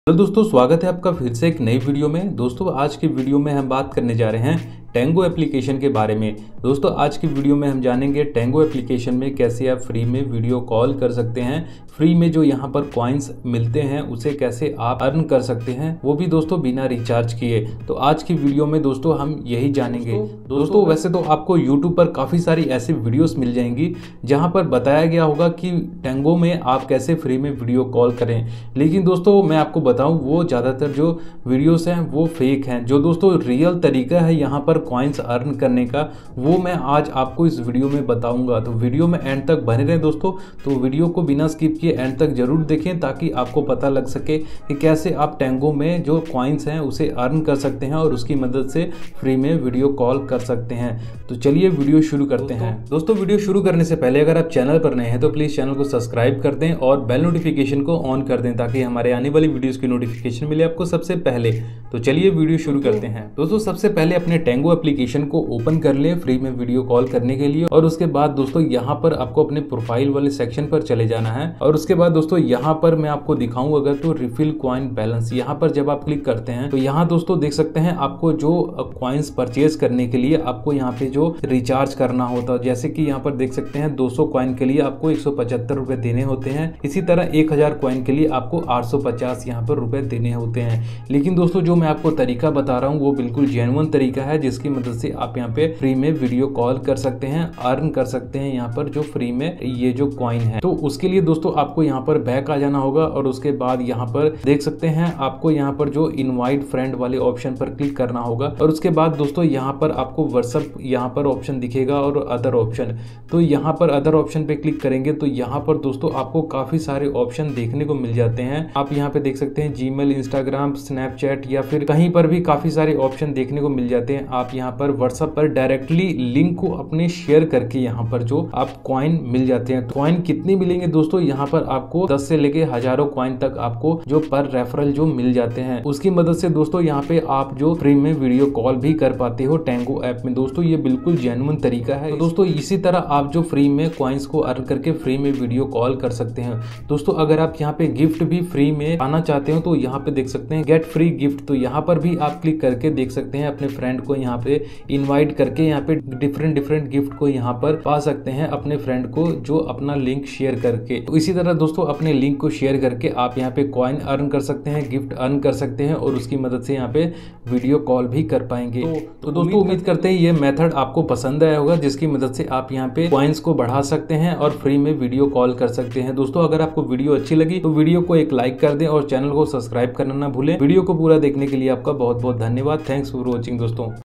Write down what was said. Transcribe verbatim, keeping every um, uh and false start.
Hello दोस्तों, स्वागत है आपका फिर से एक नई वीडियो में। दोस्तों आज की वीडियो में हम बात करने जा रहे हैं टेंगो एप्लीकेशन के बारे में। दोस्तों आज की वीडियो में हम जानेंगे टेंगो एप्लीकेशन में कैसे आप फ्री में वीडियो कॉल कर सकते हैं, फ्री में जो यहाँ पर कॉइन्स मिलते हैं उसे कैसे आप अर्न कर सकते हैं, वो भी दोस्तों बिना रिचार्ज किए। तो आज की वीडियो में दोस्तों हम यही जानेंगे। दोस्तों, दोस्तों वैसे तो आपको यूट्यूब पर काफ़ी सारी ऐसी वीडियोस मिल जाएंगी जहाँ पर बताया गया होगा कि टेंगो में आप कैसे फ्री में वीडियो कॉल करें, लेकिन दोस्तों मैं आपको बताऊं वो ज़्यादातर जो वीडियोस हैं वो फेक हैं। जो दोस्तों रियल तरीका है यहाँ पर कॉइन्स अर्न करने का, वो मैं आज आपको इस वीडियो में बताऊंगा। तो वीडियो में एंड तक बने रहें दोस्तों। तो वीडियो को बिना स्किप किए एंड तक जरूर देखें ताकि आपको पता लग सके कि कैसे आप टेंगो में जो कॉइन्स हैं उसे अर्न कर सकते हैं और उसकी मदद से फ्री में वीडियो कॉल कर सकते हैं। तो चलिए वीडियो शुरू करते हैं। दोस्तों वीडियो शुरू करने से पहले अगर आप चैनल पर नए हैं तो प्लीज़ चैनल को सब्सक्राइब कर दें और बेल नोटिफिकेशन को ऑन कर दें ताकि हमारे आने वाली वीडियोस की नोटिफिकेशन मिले आपको सबसे पहले। तो चलिए वीडियो शुरू करते हैं। दोस्तों सबसे पहले अपने टेंगो एप्लीकेशन को ओपन कर लें फ्री में वीडियो कॉल करने के लिए, और उसके बाद दोस्तों यहाँ पर आपको अपने प्रोफाइल वाले सेक्शन पर चले जाना है। और उसके बाद दोस्तों यहाँ पर मैं आपको दिखाऊं अगर तो रिफिल कॉइन बैलेंस, यहाँ पर जब आप क्लिक करते हैं तो यहाँ दोस्तों देख सकते हैं आपको जो कॉइन्स परचेज करने के लिए आपको यहाँ पे जो रिचार्ज करना होता है, जैसे कि यहाँ पर देख सकते हैं दो सौ कॉइन के लिए आपको एक सौ पचहत्तर रुपए देने होते हैं। इसी तरह एक हजार कॉइन के लिए आपको आठ सौ पचास यहाँ पर रुपए देने होते हैं। लेकिन दोस्तों जो मैं आपको तरीका बता रहा हूँ वो बिल्कुल जेन्युइन तरीका है जिसकी मदद से आप यहाँ पे फ्री में वीडियो कॉल कर सकते हैं, अर्न कर सकते हैं यहाँ पर जो फ्री में ये जो कॉइन है। तो उसके लिए दोस्तों आपको यहाँ पर बैक आ जाना होगा और उसके बाद यहाँ पर देख सकते हैं आपको यहाँ पर जो इनवाइट फ्रेंड वाले ऑप्शन पर क्लिक करना होगा। और उसके बाद दोस्तों यहाँ पर आपको व्हाट्सएप यहाँ पर ऑप्शन दिखेगा और अदर ऑप्शन, तो यहाँ पर अदर ऑप्शन पे क्लिक करेंगे तो यहाँ पर दोस्तों आपको काफी सारे ऑप्शन देखने को मिल जाते हैं। आप यहाँ पे देख सकते हैं जीमेल, इंस्टाग्राम, स्नैपचैट या फिर कहीं पर भी काफी सारे ऑप्शन देखने को मिल जाते हैं। आप यहाँ पर व्हाट्सएप पर डायरेक्टली लिंक को अपने शेयर करके यहाँ पर जो आप कॉइन मिल जाते हैं। कॉइन कितनी मिलेंगे दोस्तों, यहाँ पर आपको दस से लेके हजारों कॉइन तक आपको जो पर रेफरल जो मिल जाते हैं, उसकी मदद से दोस्तों यहाँ पे आप जो फ्री में वीडियो कॉल भी कर पाते हो टेंगो ऐप में। दोस्तों ये बिल्कुल जेन्युइन तरीका है। तो दोस्तों इसी तरह आप जो फ्री में कॉइन्स को अर्न करके फ्री में वीडियो कॉल कर सकते हैं। दोस्तों अगर आप यहाँ पे गिफ्ट भी फ्री में पाना चाहते हो तो यहाँ पे देख सकते हैं गेट फ्री गिफ्ट, तो यहाँ पर भी आप क्लिक करके देख सकते हैं अपने फ्रेंड को यहाँ पे इनवाइट करके यहाँ पे डिफरेंट डिफरेंट गिफ्ट को यहाँ पर पा सकते हैं अपने फ्रेंड को जो अपना लिंक शेयर करके। तो इसी तरह दोस्तों अपने लिंक को शेयर करके आप यहाँ पे कॉइन अर्न कर सकते हैं, गिफ्ट अर्न कर सकते हैं और उसकी मदद से यहाँ पे वीडियो कॉल भी कर पाएंगे। तो, तो दोस्तों उम्मीद करते हैं ये मेथड आपको पसंद आया होगा जिसकी मदद से आप यहाँ पे कॉइन्स को बढ़ा सकते हैं और फ्री में वीडियो कॉल कर सकते हैं। दोस्तों अगर आपको वीडियो अच्छी लगी तो वीडियो को एक लाइक कर दें और चैनल को सब्सक्राइब करना ना भूलें। वीडियो को पूरा देखने के लिए आपका बहुत बहुत धन्यवाद। थैंक्स फॉर वॉचिंग दोस्तों।